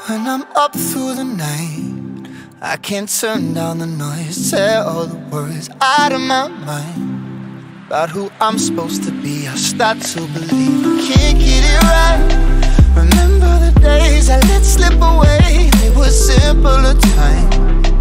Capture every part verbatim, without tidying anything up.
When I'm up through the night, I can't turn down the noise, tear all the worries out of my mind about who I'm supposed to be. I start to believe I can't get it right. Remember the days I let slip away, they were simpler times.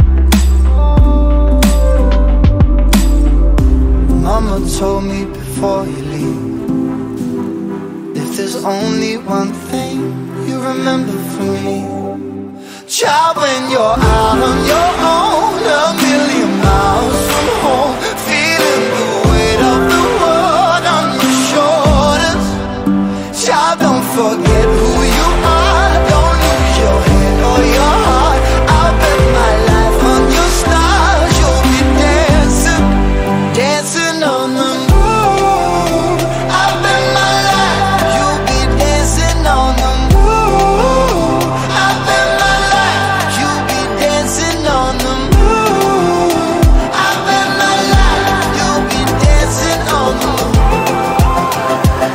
Mama told me before you leave, if there's only one thing you remember from me, child, when you're out on your own, a million miles from home, feeling the weight of the world on your shoulders. Child, don't forget who you are, don't lose your head or your heart. I'll bet my life on your stars, you'll be dancing, dancing on the moon. I'll bet my life, you'll be dancing on the moon. I'll bet my life, you'll be dancing on the moon. I'll bet my life, you'll be dancing on the moon.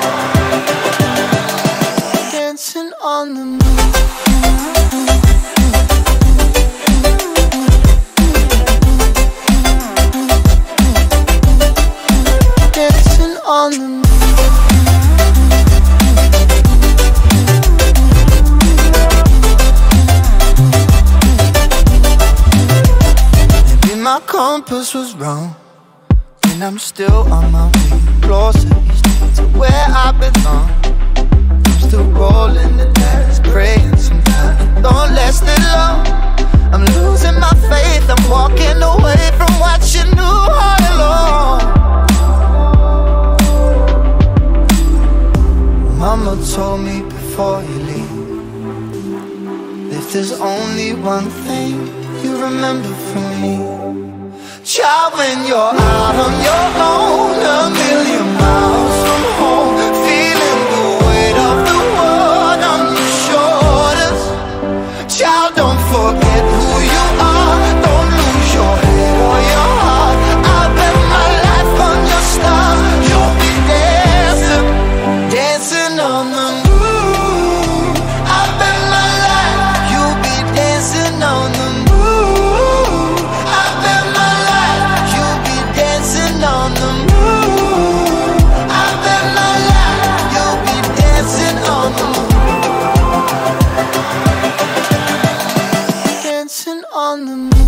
Dancing on the moon. Dancing on the moon. Maybe my compass was wrong, and I'm still on my way closer each day to where I belong. I'm still rolling the dice, praying sometimes it don't last that long. I'm losing my faith, I'm walking away from what you knew all along. Mama told me before you leave, if there's only one thing you remember from me, child, when you're out on your own, a million miles from home, feeling the weight of the world on your shoulders. Child, don't forget who you are, don't lose your head or your heart. I'll bet my life on your stars, you'll be dancing, dancing on the moon. I'll bet my life, you'll be dancing on the moon. I'll bet my life, you'll be dancing on the moon. I'll bet my life, you'll be dancing on the moon. Dancing on the moon.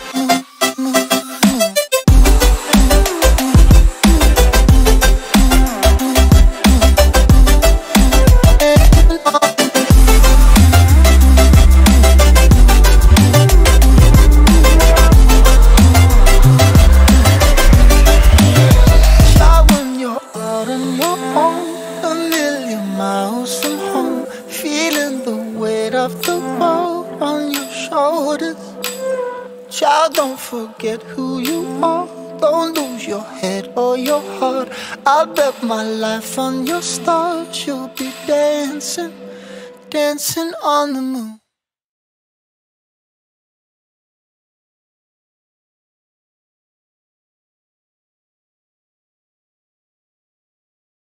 Child, when you're out on your own, a million miles from home, feeling the weight of the world on your shoulders. Child, don't forget who you are, don't lose your head or your heart. I'll bet my life on your stars, you'll be dancing, dancing on the moon.